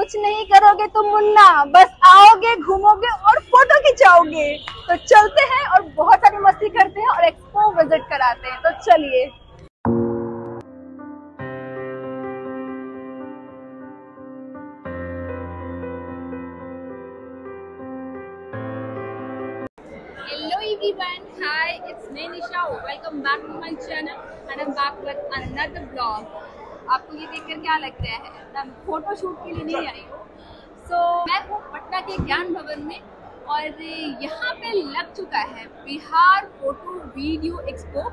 कुछ नहीं करोगे तो मुन्ना, बस आओगे घूमोगे और फोटो खिंचाओगे। तो चलते हैं और बहुत सारी मस्ती करते हैं और एक्सपो विजिट कराते हैं। तो चलिए। Hello everyone, hi, it's me Nisha. Welcome back to my channel and I'm back with another vlog. आपको ये देखकर क्या लग रहा है? मैं फोटो शूट के लिए नहीं आई हूँ। मैं हूँ पटना के ज्ञान भवन में और यहाँ पे लग चुका है बिहार फोटो वीडियो एक्सपो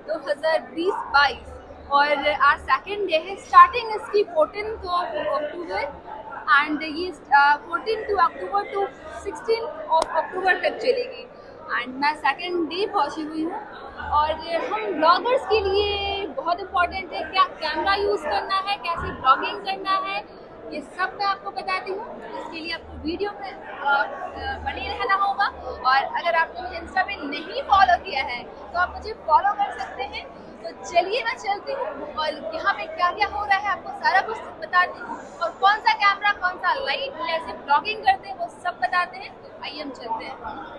2020-22 और आज सेकेंड डे है। स्टार्टिंग इसकी 14 अक्टूबर एंड ये 14 अक्टूबर टू 16 अक्टूबर तक चलेगी। एंड मैं सेकेंड डे पहुंची हुई हूँ और हम ब्लॉगर्स के लिए बहुत इम्पोर्टेंट है क्या कैमरा यूज़ करना है, कैसे ब्लॉगिंग करना है, ये सब मैं आपको बताती हूँ। इसके लिए आपको वीडियो में बने रहना होगा और अगर आपने मुझे इंस्टा पे नहीं फॉलो किया है तो आप मुझे फॉलो कर सकते हैं। तो चलिए मैं चलती हूँ और यहाँ पे क्या क्या हो रहा है आपको सारा कुछ बताती हूँ और कौन सा कैमरा कौन सा लाइट कैसे ब्लॉगिंग करते हैं वो सब बताते हैं। तो आइए हम चलते हैं।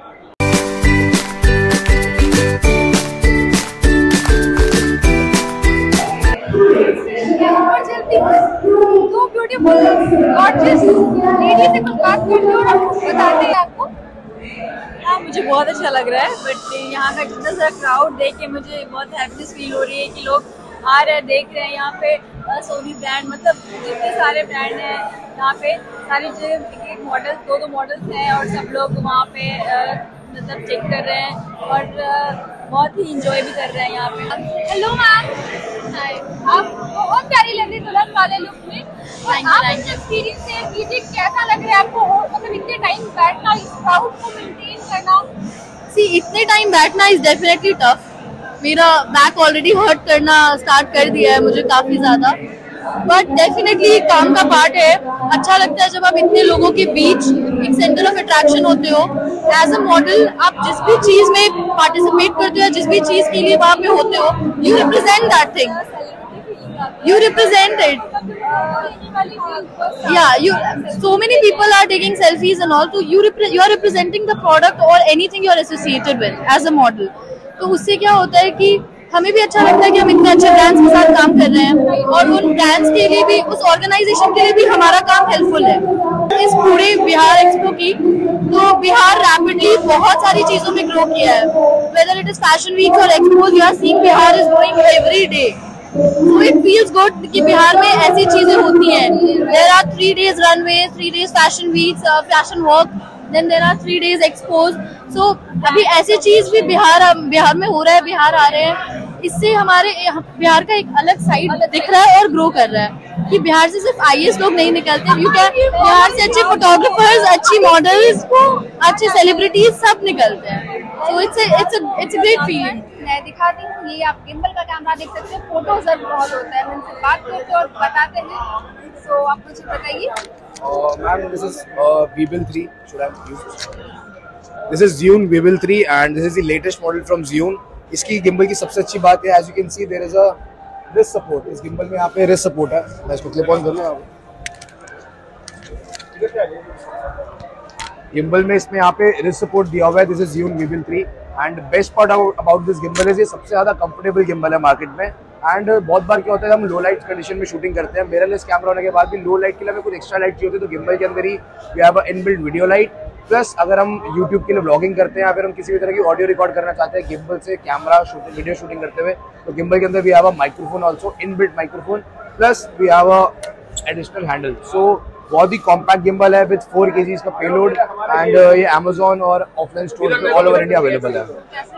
ऊपर चलती हूँ तो ब्यूटीफुल गॉर्जियस लेडी से कुछ बात करती हूँ और बताते हैं आपको। हाँ, मुझे बहुत अच्छा लग रहा है बट यहाँ का जितना सारा क्राउड देख के मुझे बहुत हैप्पीनेस फील हो रही है कि लोग आ रहे हैं, देख रहे हैं। यहाँ पे सोनी ब्रांड मतलब जितने सारे ब्रांड हैं यहाँ पे सारी जगह एक मॉडल दो मॉडल्स हैं और सब लोग वहाँ पे मतलब चेक कर रहे हैं और बहुत ही इंजॉय भी कर रहे हैं यहाँ पे। हेलो मैम, हाय, आप बहुत प्यारी लग रही दुल्हन वाले लुक में। आप एक्सपीरियंस शेयर कीजिए, कैसा लग रहा है आपको? मतलब इतने टाइम बैठना, इस क्राउड को मेंटेन करना। इतने टाइम बैठना इज डेफिनेटली टफ। मेरा बैक ऑलरेडी हर्ट करना स्टार्ट कर दिया है मुझे काफी ज्यादा, बट डेफिनेटली काम का पार्ट है। अच्छा लगता है जब आप इतने लोगों के बीच एक सेंटर ऑफ अट्रैक्शन होते हो। एज अ मॉडल आप जिस भी चीज में पार्टिसिपेट करते हो, जिस भी चीज के लिए वहाँ पे होते हो, you represent that thing, you represent it. Yeah, so many people are taking selfies and all, so you are representing the product or anything you are associated with as a model. तो उससे क्या होता है कि हमें भी अच्छा लगता है कि हम इतने अच्छे ब्रांड्स के साथ काम कर रहे हैं और उन ब्रांड्स के लिए भी, उस ऑर्गेनाइजेशन के लिए भी हमारा काम हेल्पफुल है। इस पूरे बिहार एक्सपो की तो बिहार रैपिडली बहुत सारी चीजों में ग्रो किया है। Whether it is fashion week और expose, you are seeing Bihar is growing every day. So it feels good कि बिहार में ऐसी चीजें होती हैं। There are 3 days runway, 3 days fashion weeks, fashion walk, then there are 3 days expos. So अभी ऐसी चीज भी बिहार में हो रहा है, बिहार आ रहे हैं। इससे हमारे बिहार का एक अलग साइड दिख रहा है और ग्रो कर रहा है कि बिहार से सिर्फ IAS लोग नहीं निकलते, बिहार से अच्छे फोटोग्राफर्स, अच्छी मॉडल्स, अच्छे सेलिब्रिटीज सब निकलते हैं। So it's a great feeling. मैं दिखाती हूँ, ये आप गिम्बल का कैमरा देख सकते हैं। फोटो जब बहुत होता है, मैं उनसे बात करते हैं और बताते हैं। सो आप मुझे बताइए। Ma'am, this is Webull 3. Should I use? This is Zhiyun Webull 3 and this is the latest model from Zhiyun. इसकी गिम्बल की सबसे अच्छी बात है, as you can see there is a wrist support. इस गिम्बल में यहाँ पे wrist support है। मैं इसको क्लिप ऑन कर लूँ। गिम्बल में इसमें यहाँ पे wrist support दिया हुआ है। This is Zhiyun Webull 3 and best part about this gimbal is ये सबसे ज्यादा कंफर्टेबल गिम्बल है मार्केट में। एंड बहुत बार क्या होता है हम लो लाइट कंडीशन में शूटिंग करते हैं। मिररलेस कैमरा होने के बाद भी लो लाइट के लिए हमें कुछ एक्स्ट्रा लाइट चाहिए होती है, तो गिम्बल के अंदर ही we have a inbuilt video light. Plus अगर हम यूट्यूब के लिए ब्लॉगिंग करते हैं या फिर हम किसी भी तरह की ऑडियो रिकॉर्ड करना चाहते हैं गिम्बल से कैमरा शूटिंग वीडियो शूटिंग करते हुए, तो गिम्बल के अंदर we have a microphone also, inbuilt microphone, plus we have a additional handle. So बहुत ही कॉम्पैक्ट गिम्बल है विद 4 kg का पेलोड एंड ये अमेजोन और ऑफलाइन स्टोर पे ऑल ओवर इंडिया अवेलेबल है।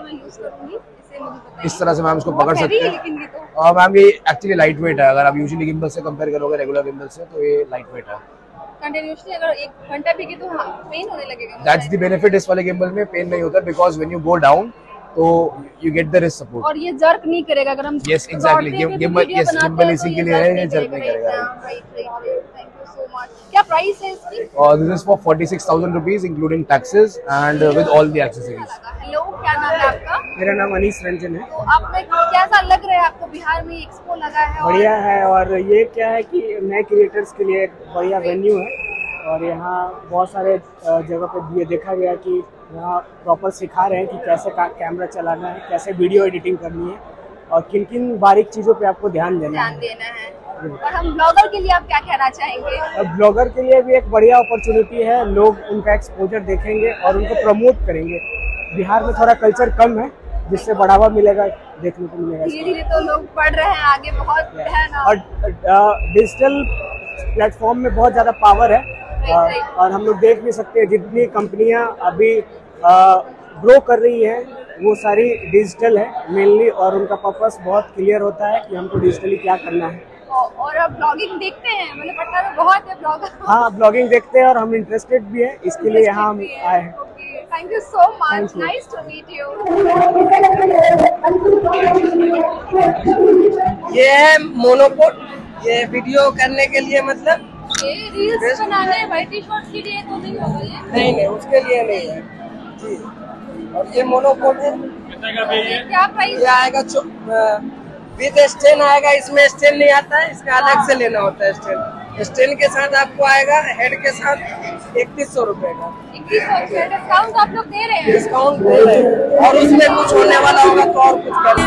इस तरह से मैम इसको पकड़ सकते हैं। मैम ये एक्चुअली लाइट वेट है, अगर आप यूजुअली गिम्बल से कंपेयर करोगे रेगुलर गिम्बल से तो ये लाइट वेट है। कंटिन्यूअसली अगर 1 घंटा भी तो हाँ पेन होने लगेगा। दैट्स द बेनिफिट, इस वाले गिम्बल में पेन नहीं होता because when you go down तो you get the wrist support और ये जर्क नहीं करेगा अगर हम। यस एग्जैक्टली, गिम्बल इसी के लिए है, ये जर्क नहीं करेगा। क्या प्राइस है इसकी? This is for 46,000 rupees including taxes and with all the accessories. Hello, क्या नाम है आपका? मेरा नाम अनीस रंजन है। तो आपने कैसा लग रहा है आपको? बिहार में एक्सपो लगा है। बढ़िया है और ये क्या है कि नए क्रिएटर्स के लिए एक बढ़िया वेन्यू है और यहाँ बहुत सारे जगह पे ये देखा गया कि यहाँ प्रॉपर सिखा रहे हैं कि कैसे कैमरा चलाना है, कैसे वीडियो एडिटिंग करनी है और किन किन बारीक चीज़ों पे आपको ध्यान देना है। और हम ब्लॉगर के लिए आप क्या कहना चाहेंगे? ब्लॉगर के लिए भी एक बढ़िया अपॉर्चुनिटी है, लोग उनका एक्सपोजर देखेंगे और उनको प्रमोट करेंगे। बिहार में थोड़ा कल्चर कम है, जिससे बढ़ावा मिलेगा, देखने को मिलेगा। धीरे धीरे तो लोग बढ़ रहे हैं आगे, बहुत है ना। और डिजिटल प्लेटफॉर्म में बहुत ज़्यादा पावर है और हम लोग देख भी सकते हैं जितनी कंपनियां अभी ग्रो कर रही हैं वो सारी डिजिटल है मेनली, और उनका पर्पस बहुत क्लियर होता है कि हमको डिजिटली क्या करना है। और अब ब्लॉगिंग देखते हैं, मतलब पटना में बहुत है ब्लॉगर। हाँ, ब्लॉगिंग देखते हैं और हम इंटरेस्टेड भी हैं, इसके लिए यहाँ हम आए हैं। Thank you so much, nice to meet you. ये है मोनोपोड, ये वीडियो करने के लिए, मतलब ये रील्स बनाने वाइट शॉर्ट्स के लिए तो नहीं होगा ये? नहीं, उसके लिए नहीं है जी। और ये मोनोपोड है, क्या प्राइस? ये आएगा विद स्टैंड आएगा, इसमें स्टैंड नहीं आता है, इसका अलग से लेना होता है स्टैंड। स्टैंड के साथ आपको आएगा हेड के साथ 3100 रुपए का। 2100 रुपए डिस्काउंट आप लोग दे रहे हैं? डिस्काउंट दे रहे हैं, और उसमें कुछ होने वाला होगा तो और कुछ कर।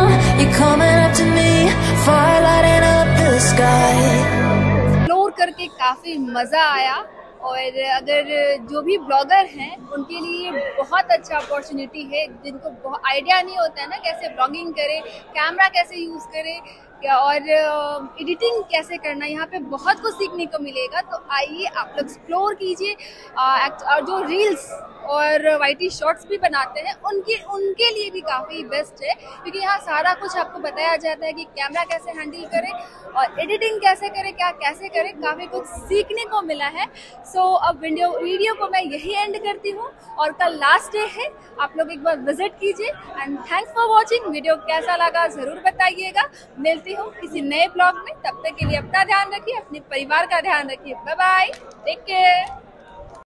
एक्सप्लोर करके काफी मजा आया, और अगर जो भी ब्लॉगर हैं उनके लिए बहुत अच्छा अपॉर्चुनिटी है, जिनको बहुत आइडिया नहीं होता है ना कैसे ब्लॉगिंग करें, कैमरा कैसे यूज़ करें और एडिटिंग कैसे करना, यहाँ पे बहुत कुछ सीखने को मिलेगा। तो आइए आप लोग एक्सप्लोर कीजिए। और जो रील्स और वाइटी शॉर्ट्स भी बनाते हैं उनके लिए भी काफ़ी बेस्ट है, क्योंकि यहाँ सारा कुछ आपको बताया जाता है कि कैमरा कैसे हैंडल करें और एडिटिंग कैसे करें, क्या कैसे करें, काफ़ी कुछ सीखने को मिला है। सो अब वीडियो को मैं यही एंड करती हूँ, और कल लास्ट डे है, आप लोग एक बार विजिट कीजिए। And thanks for watching. Video कैसा लगा ज़रूर बताइएगा। मिलती हूँ किसी नए ब्लॉग में, तब तक के लिए अपना ध्यान रखिए, अपने परिवार का ध्यान रखिए। Bye bye, take care.